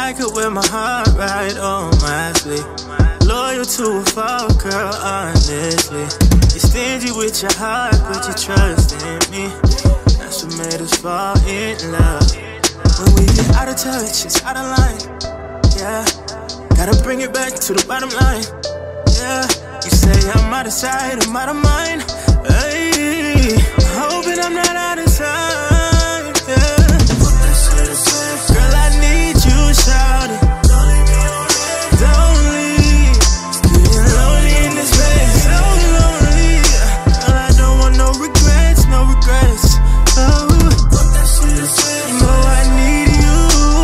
I could wear my heart right on my sleeve. Loyal to a fault, girl, honestly. You're stingy with your heart, but you trust in me. That's what made us fall in love. When we get out of touch, it's out of line. Yeah, gotta bring it back to the bottom line. Yeah, you say I'm out of sight, I'm out of mind. Hey, I'm hoping I'm not out of time. Yeah. Girl, I need you, shout it. Don't leave. It's getting lonely in this bed, so lonely. Girl, I don't want no regrets, no regrets. Oh, you know I need you.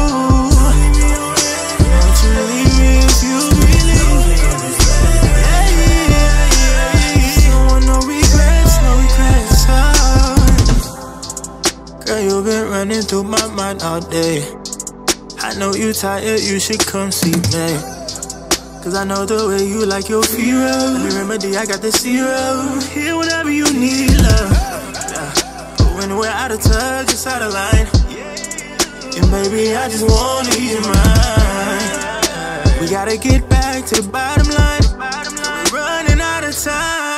Won't you leave me if you really need me? Yeah. Don't want no regrets, no regrets. Oh. Girl, you've been running through my mind all day. I know you tired, you should come see me. Cause I know the way you like your fear. Let me remedy, I got the zero. Here whenever you need love. Yeah. But when we're out of touch, it's out of line. And baby, I just wanna ease your mind. We gotta get back to the bottom line. We're running out of time.